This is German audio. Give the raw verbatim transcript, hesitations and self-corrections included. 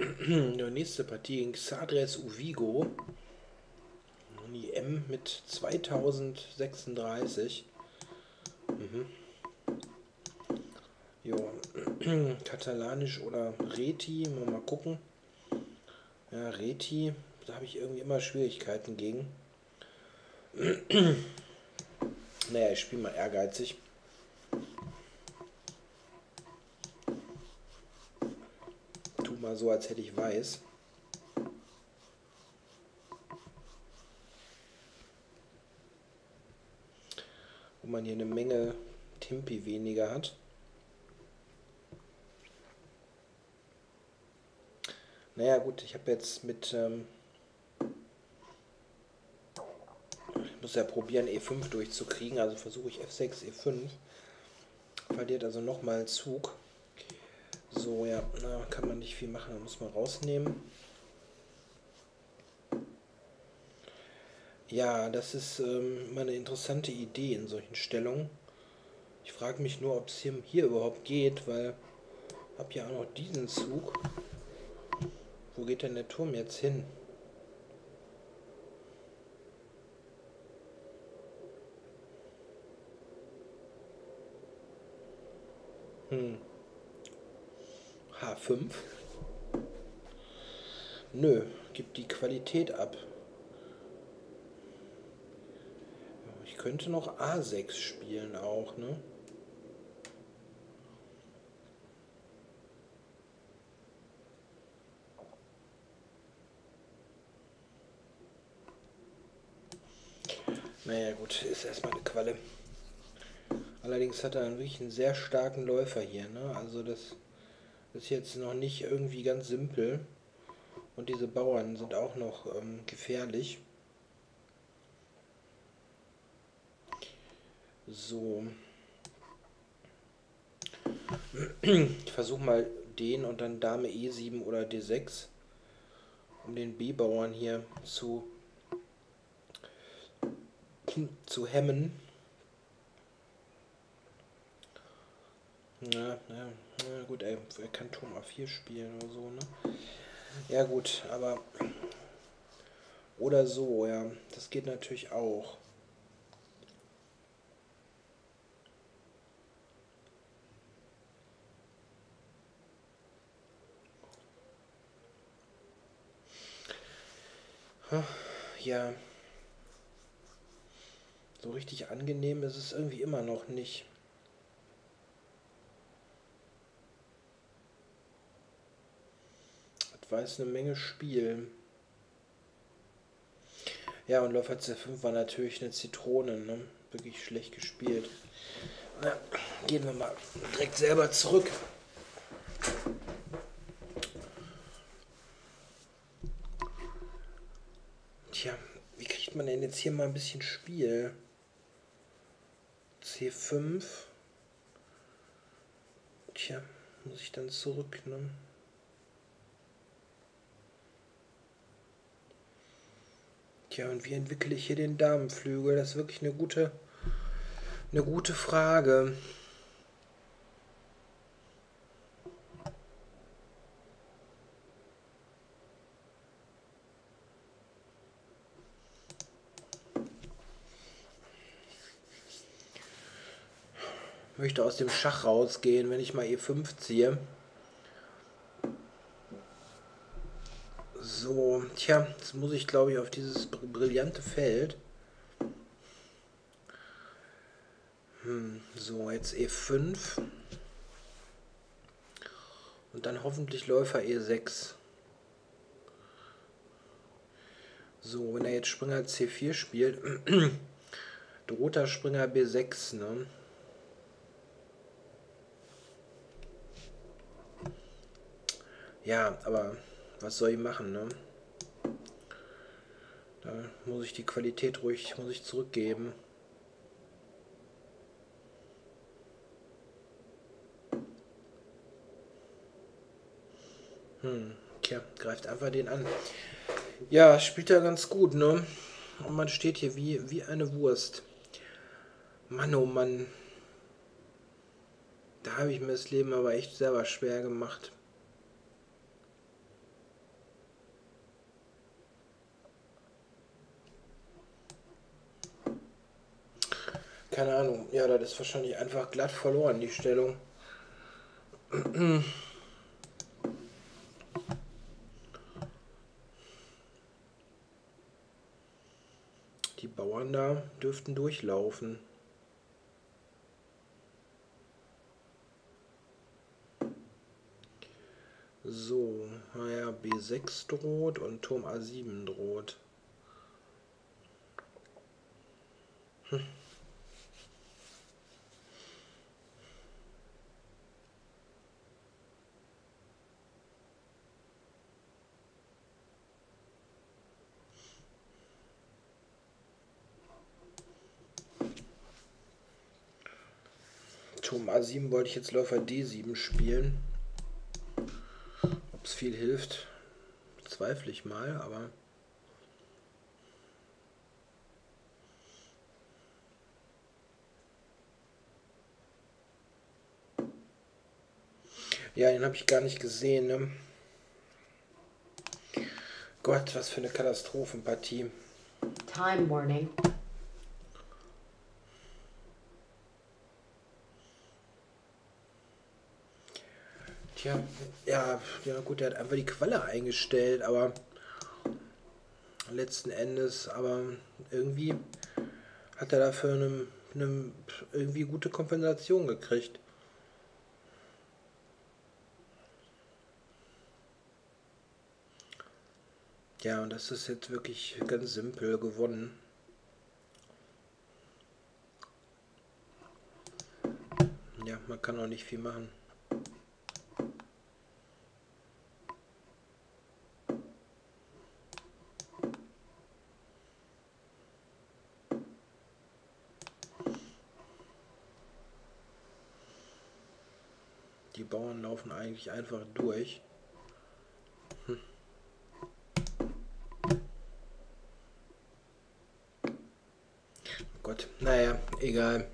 Die nächste Partie gegen Xadrez Uvigo. Die M mit zweitausendsechsunddreißig. Mhm. Jo. Katalanisch oder Reti. Mal, mal gucken. Ja, Reti. Da habe ich irgendwie immer Schwierigkeiten gegen. Naja, ich spiele mal ehrgeizig. Tu mal so, als hätte ich weiß. Wo man hier eine Menge Tempi weniger hat. Naja gut, ich habe jetzt mit... Ähm, ich muss ja probieren, E fünf durchzukriegen. Also versuche ich F sechs, E fünf. Verliert also nochmal Zug. So, ja, na, kann man nicht viel machen. Da muss man rausnehmen. Ja, das ist ähm, immer eine interessante Idee in solchen Stellungen. Ich frage mich nur, ob es hier, hier überhaupt geht, weil ich habe ja auch noch diesen Zug. Wo geht denn der Turm jetzt hin? Hm, H fünf? Nö, gibt die Qualität ab. Ich könnte noch A sechs spielen auch, ne? Naja gut, ist erstmal eine Qualle. Allerdings hat er einen wirklich einen sehr starken Läufer hier, ne? Also das ist jetzt noch nicht irgendwie ganz simpel. Und diese Bauern sind auch noch ähm, gefährlich. So. Ich versuche mal den und dann Dame E sieben oder D sechs, um den B-Bauern hier zu, zu hemmen. Ja, ja, ja gut, ey, er kann Turm A vier spielen oder so, ne? Ja gut, aber... Oder so, ja, das geht natürlich auch. Ja, so richtig angenehm ist es irgendwie immer noch nicht. Das war jetzt eine Menge Spiel. Ja, und Läufer C fünf war natürlich eine Zitrone, ne? Wirklich schlecht gespielt. Na, gehen wir mal direkt selber zurück. Tja, wie kriegt man denn jetzt hier mal ein bisschen Spiel? C fünf. Tja, muss ich dann zurück, ne? Tja, und wie entwickle ich hier den Damenflügel? Das ist wirklich eine gute, eine gute Frage. Ich möchte aus dem Schach rausgehen, wenn ich mal E fünf ziehe. So, tja, jetzt muss ich glaube ich auf dieses brillante Feld. Hm, so, jetzt E fünf. Und dann hoffentlich Läufer E sechs. So, wenn er jetzt Springer C vier spielt, droht er Springer B sechs, ne? Ja, aber was soll ich machen, ne? Da muss ich die Qualität ruhig, muss ich zurückgeben. Hm, tja, greift einfach den an. Ja, spielt er ganz gut, ne? Und man steht hier wie, wie eine Wurst. Mann, oh Mann. Da habe ich mir das Leben aber echt selber schwer gemacht. keine Ahnung. Ja, das ist wahrscheinlich einfach glatt verloren, die Stellung. Die Bauern da dürften durchlaufen. So, naja, B sechs droht und Turm A sieben droht. Hm. Turm A sieben wollte ich jetzt Läufer D sieben spielen. Ob es viel hilft, zweifle ich mal, aber... Ja, den habe ich gar nicht gesehen, ne? Gott, was für eine Katastrophenpartie. Time warning. Tja, ja, ja gut, er hat einfach die Qualle eingestellt, aber letzten Endes, aber irgendwie hat er dafür eine, eine irgendwie gute Kompensation gekriegt. Ja, und das ist jetzt wirklich ganz simpel gewonnen. Ja, man kann auch nicht viel machen. Die Bauern laufen eigentlich einfach durch. Hm. Gott, naja, egal.